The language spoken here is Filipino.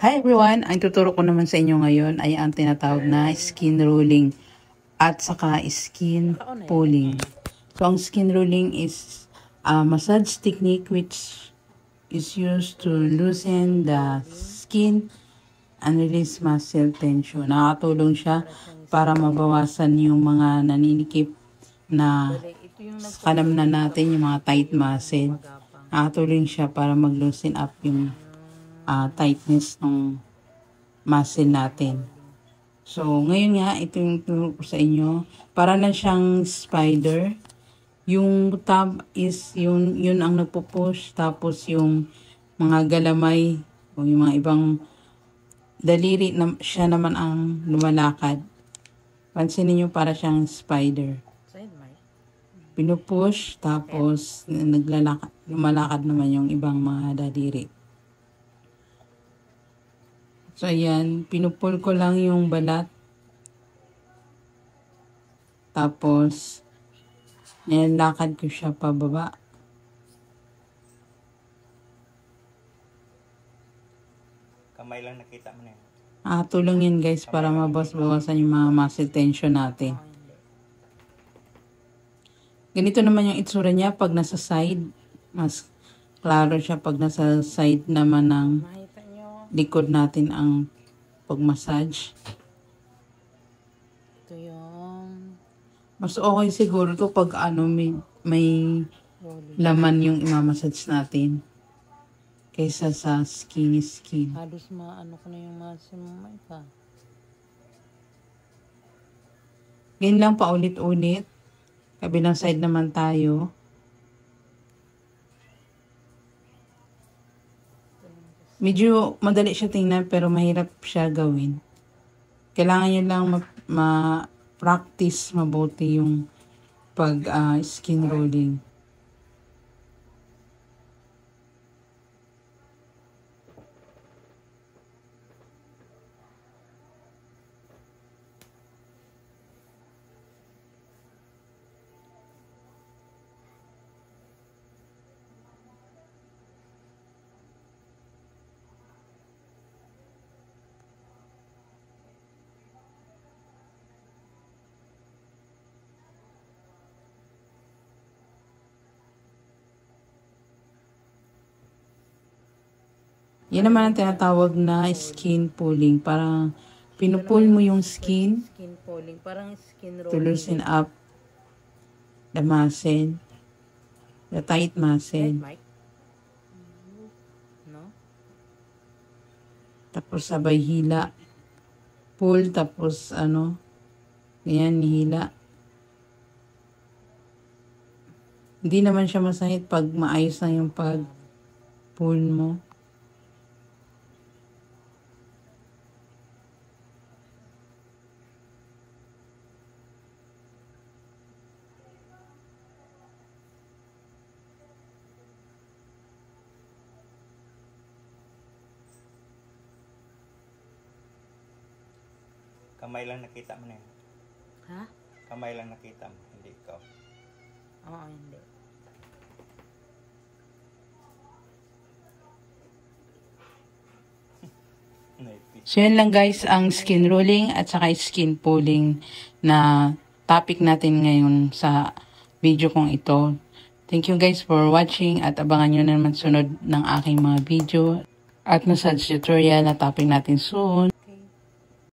Hi everyone! Ang tuturo ko naman sa inyo ngayon ay ang tinatawag na skin rolling at saka skin pulling. So ang skin rolling is a massage technique which is used to loosen the skin and release muscle tension. Nakatulong siya para mabawasan yung mga naninikip na kalamnan natin, yung mga tight muscle. Nakatulong siya para mag-loosen up yung tightness ng muscle natin. So, ngayon nga, ito yung turo ko sa inyo. Para lang siyang spider. Yung tab is, yun ang nagpo-push. Tapos yung mga galamay, o yung mga ibang daliri, siya naman ang lumalakad. Pansinin nyo, para siyang spider. Pinupush, tapos lumalakad naman yung ibang mga daliri. So, ayan, pinupul ko lang yung balat. Tapos, nilalakad ko siya pababa. Kamay lang nakita mo na yun. Tulong yan guys para mabawasan yung mga muscle tension natin. Ganito naman yung itsura niya pag nasa side. Mas klaro siya pag nasa side naman ng likod natin ang pag-massage. Ito yung mas okay siguro to pag may laman yung imamassage natin kaysa sa skin. halos maano ko na yung muscle mo ito. Ganyan lang paulit-ulit. Kabilang side naman tayo. Medyo madali siya tingnan pero mahirap siya gawin. Kailangan nyo lang ma-practice mabuti yung pag-skin rolling. Yan naman ang tinatawag na skin pulling. Parang pinupull mo yung skin Pulling, parang skin to rolling. loosen up the muscle, the tight muscle. No? Tapos sabay hila. Pull, tapos ganyan, hila. Hindi naman siya masahit pag maayos na yung pag-pull mo. Kamay lang nakita mo na yun. Ha? Kamay lang nakita mo, hindi ikaw. Oo, hindi. So yan lang guys ang skin rolling at saka skin pulling na topic natin ngayon sa video kong ito. Thank you guys for watching at abangan nyo naman sunod ng aking mga video at massage tutorial na topic natin soon.